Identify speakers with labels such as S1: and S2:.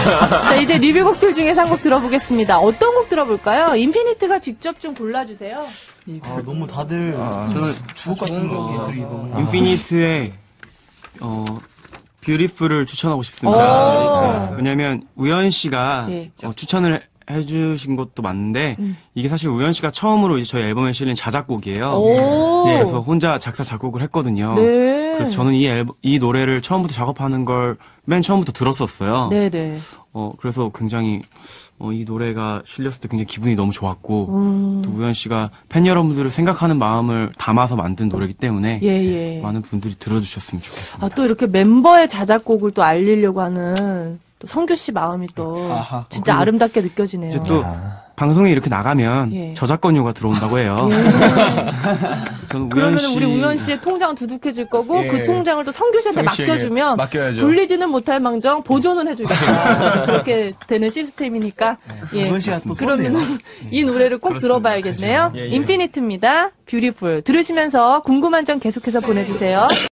S1: 자, 이제 리뷰곡들 중에서 한 곡 들어보겠습니다. 어떤 곡 들어볼까요? 인피니트가 직접 좀 골라주세요.
S2: 너무 다들 저는 주옥 같은 곡들이 너무
S3: 인피니트의 뷰티풀을 추천하고 싶습니다. 왜냐면 우연 씨가
S1: 예.
S3: 추천을 해주신 것도 맞는데 이게 사실 우연 씨가 처음으로 이제 저희 앨범에 실린 자작곡이에요.
S1: 오.
S3: 그래서 혼자 작사 작곡을 했거든요.
S1: 네.
S3: 그래서 저는 이 노래를 처음부터 작업하는 걸 맨 처음부터 들었었어요.
S1: 네네.
S3: 그래서 굉장히 이 노래가 실렸을 때 굉장히 기분이 너무 좋았고 또 우연 씨가 팬 여러분들을 생각하는 마음을 담아서 만든 노래이기 때문에
S1: 예.
S3: 많은 분들이 들어주셨으면 좋겠습니다.
S1: 아, 또 이렇게 멤버의 자작곡을 또 알리려고 하는 또 성규 씨 마음이 또 진짜 아름답게 느껴지네요.
S3: 이제 또 방송에 이렇게 나가면
S1: 예.
S3: 저작권료가 들어온다고 해요. 저는
S1: 그러면 우리 우연 씨의 통장은 두둑해질 거고
S4: 예.
S1: 그 통장을 또 성규 씨한테
S4: 성규 씨에게
S1: 맡겨주면
S4: 맡겨야죠.
S1: 굴리지는 못할 망정 보존은 해주겠다. 그렇게 되는 시스템이니까. 예.
S2: 우연 씨가 또
S1: 그러면 이 노래를 꼭 들어봐야겠네요.
S4: 예, 예.
S1: 인피니트입니다. 뷰티풀. 들으시면서 궁금한 점 계속해서 보내주세요.